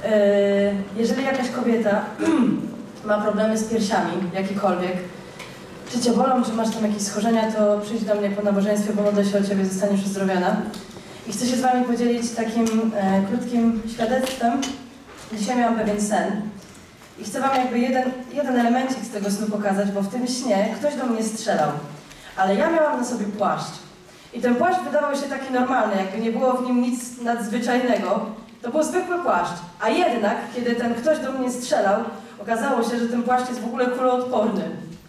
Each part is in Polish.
Jeżeli jakaś kobieta ma problemy z piersiami, jakikolwiek, czy cię bolą, czy masz tam jakieś schorzenia, to przyjdź do mnie po nabożeństwie, pomodlę się o ciebie, zostaniesz uzdrowiona. I chcę się z wami podzielić takim krótkim świadectwem. Dzisiaj miałam pewien sen i chcę wam jakby jeden elemencik z tego snu pokazać, bo w tym śnie ktoś do mnie strzelał, ale ja miałam na sobie płaszcz. I ten płaszcz wydawał się taki normalny, jakby nie było w nim nic nadzwyczajnego. To był zwykły płaszcz, a jednak, kiedy ten ktoś do mnie strzelał, okazało się, że ten płaszcz jest w ogóle kuloodporny.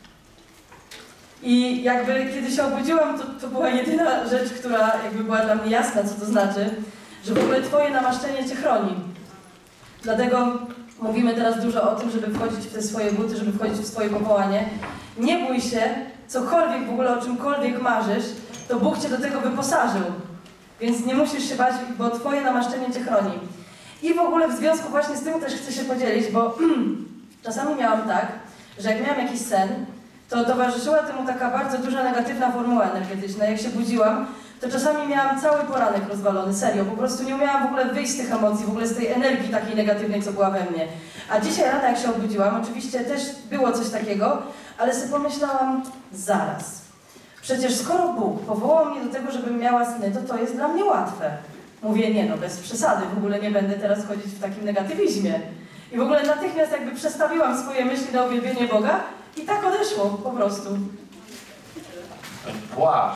I jakby kiedy się obudziłam, to była jedyna rzecz, która jakby była dla mnie jasna, co to znaczy, że w ogóle twoje namaszczenie cię chroni. Dlatego mówimy teraz dużo o tym, żeby wchodzić w te swoje buty, żeby wchodzić w swoje powołanie. Nie bój się, cokolwiek w ogóle o czymkolwiek marzysz, to Bóg cię do tego wyposażył. Więc nie musisz się bać, bo twoje namaszczenie cię chroni. I w ogóle w związku właśnie z tym też chcę się podzielić, bo czasami miałam tak, że jak miałam jakiś sen, to towarzyszyła temu taka bardzo duża negatywna formuła energetyczna. Jak się budziłam, to czasami miałam cały poranek rozwalony, serio. Po prostu nie umiałam w ogóle wyjść z tych emocji, w ogóle z tej energii takiej negatywnej, co była we mnie. A dzisiaj rano, jak się obudziłam, oczywiście też było coś takiego, ale sobie pomyślałam, zaraz. Przecież skoro Bóg powołał mnie do tego, żebym miała sny, to jest dla mnie łatwe. Mówię, nie no, bez przesady, w ogóle nie będę teraz chodzić w takim negatywizmie. I w ogóle natychmiast jakby przestawiłam swoje myśli na uwielbienie Boga i tak odeszło po prostu. Wow.